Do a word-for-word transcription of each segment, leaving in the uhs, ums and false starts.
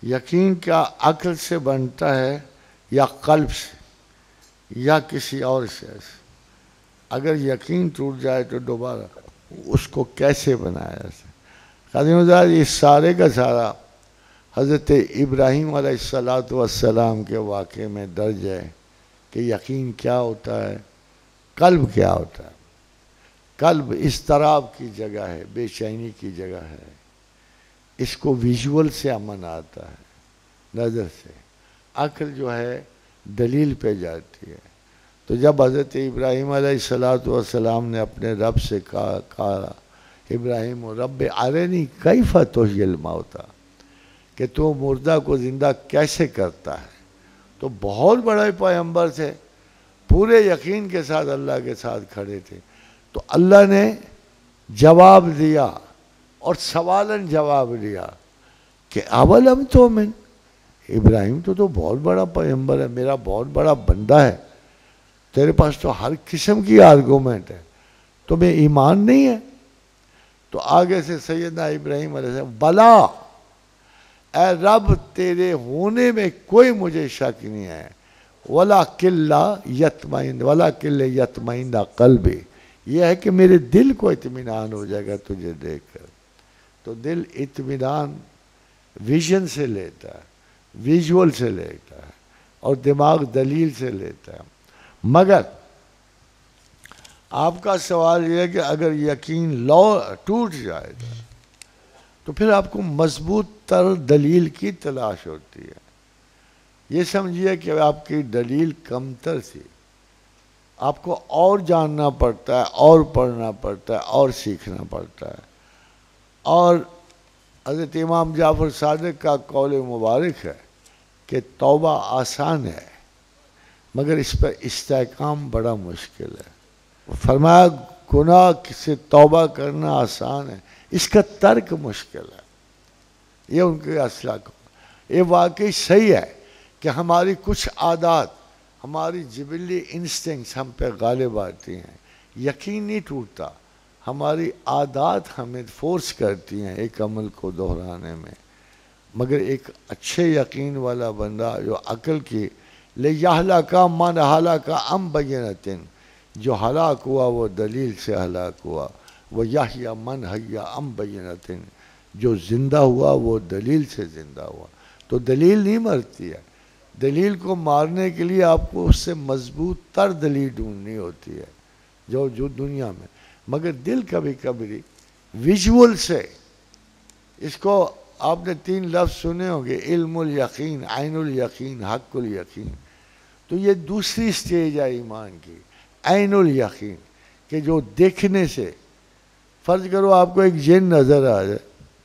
یقین کیا عقل سے بنتا ہے یا قلب سے یا کسی اور سے؟ اگر یقین ٹوٹ جائے تو دوبارہ اس کو کیسے بنایا جائے؟ قاضی مزار یہ سارے کا سارا حضرت ابراہیم علیہ السلام کے واقعے میں درج ہے کہ یقین کیا ہوتا ہے، قلب کیا ہوتا ہے۔ قلب اضطراب کی جگہ ہے، بے چینی کی جگہ ہے، اس کو ویژول سے امن آتا ہے، نظر سے۔ عقل جو ہے دلیل پہ جاتی ہے۔ تو جب حضرت ابراہیم علیہ السلام نے اپنے رب سے کہا کہا ابراہیم رب ارنی کیف تحیی الموتی، کہ تو مردہ کو زندہ کیسے کرتا ہے، تو بہت بڑے پیغمبر تھے، پورے یقین کے ساتھ اللہ کے ساتھ کھڑے تھے۔ تو اللہ نے جواب دیا اور سوالن جواب دیا کہ اولم تؤمن، ابراہیم تو تو بہت بڑا پیغمبر ہے، میرا بہت بڑا بندہ ہے، تیرے پاس تو ہر قسم کی آرگومنٹ ہے، تمہیں ایمان نہیں ہے؟ تو آگے سے سیدنا ابراہیم علیہ السلام بلا، اے رب تیرے ہونے میں کوئی مجھے شک نہیں ہے، وَلَٰكِن لَا يَطْمَئِنَّ وَلَٰكِن لِيَطْمَئِنَّ قَلْبِي، یہ ہے کہ میرے دل کو اطمینان ہو جائے گا تجھے دیکھ کر۔ تو دل اطمینان ویژن سے لیتا ہے، ویژول سے لیتا ہے، اور دماغ دلیل سے لیتا ہے۔ مگر آپ کا سوال یہ ہے کہ اگر یقین لو ٹوٹ جائے گا تو پھر آپ کو مضبوط تر دلیل کی تلاش ہوتی ہے۔ یہ سمجھیے کہ آپ کی دلیل کمتر تھی، آپ کو اور جاننا پڑتا ہے، اور پڑھنا پڑتا ہے، اور سیکھنا پڑتا ہے۔ اور حضرت امام جعفر صادق کا قول مبارک ہے کہ توبہ آسان ہے مگر اس پر استحکام بڑا مشکل ہے۔ فرمایا گناہ سے توبہ کرنا آسان ہے، اس کا ترک مشکل ہے۔ یہ ان کے اصلاح کو یہ واقعی صحیح ہے کہ ہماری کچھ عادات، ہماری جبلی انسٹنکٹس ہم پہ غالب آتی ہیں، یقین نہیں ٹوٹتا، ہماری عادات ہمیں فورس کرتی ہیں ایک عمل کو دہرانے میں۔ مگر ایک اچھے یقین والا بندہ جو عقل کی لِيَهْلَكَ مَنْ هَلَكَ عَنْ بَيِّنَةٍ، جو ہلاک ہوا وہ دلیل سے ہلاک ہوا، وَيَحْيَى مَنْ حَيَّ عَنْ بَيِّنَةٍ، جو زندہ ہوا وہ دلیل سے زندہ ہوا۔ تو دلیل نہیں مرتی ہے، دلیل کو مارنے کے لیے آپ کو اس سے مضبوط تر دلیل ڈھونڈنی ہوتی ہے جو جو دنیا میں۔ مگر دل کبھی کبھی ویژول سے، اس کو آپ نے تین لفظ سنے ہوں گے، علم الیقین، عین الیقین، حق الیقین۔ تو یہ دوسری سٹیج ہے ایمان کی، عین الیقین، کہ جو دیکھنے سے، فرض کرو آپ کو ایک جن نظر آ جائے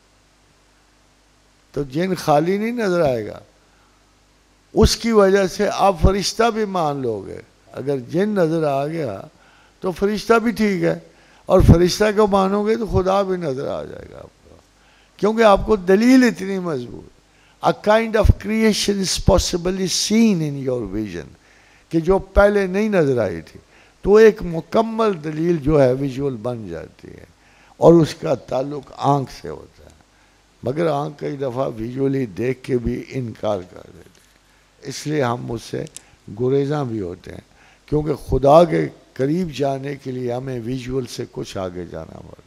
تو جن خالی نہیں نظر آئے گا، اس کی وجہ سے آپ فرشتہ بھی مان لو گے۔ اگر جن نظر آ گیا تو فرشتہ بھی ٹھیک ہے، اور فرشتہ کو مانو گے تو خدا بھی نظر آ جائے گا آپ کو، کیونکہ آپ کو دلیل اتنی مضبوط۔ A kind of creation is possibly seen in your vision، کہ جو پہلے نہیں نظر آئی تھی، تو ایک مکمل دلیل جو ہے ویژول بن جاتی ہے، اور اس کا تعلق آنکھ سے ہوتا ہے۔ مگر آنکھ کئی دفعہ ویژولی دیکھ کے بھی انکار کر دیتے ہیں، اس لیے ہم اس سے گریزاں بھی ہوتے ہیں، کیونکہ خدا کے قریب جانے کے لیے ہمیں ویژول سے کچھ آگے جانا پڑتا ہے۔